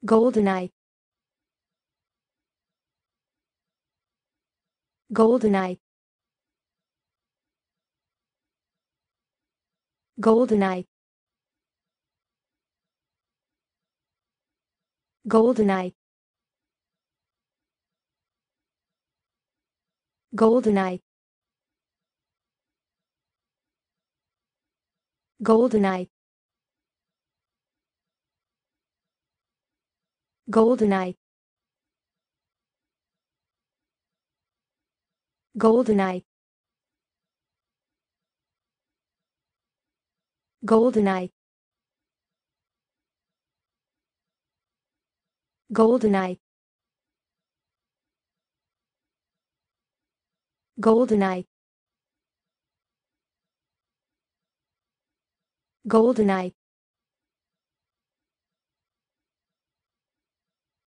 Goldeneye. Goldeneye. Goldeneye. Goldeneye. Goldeneye. Goldeneye. Goldeneye. Goldeneye. Goldeneye. Goldeneye. Goldeneye. Goldeneye.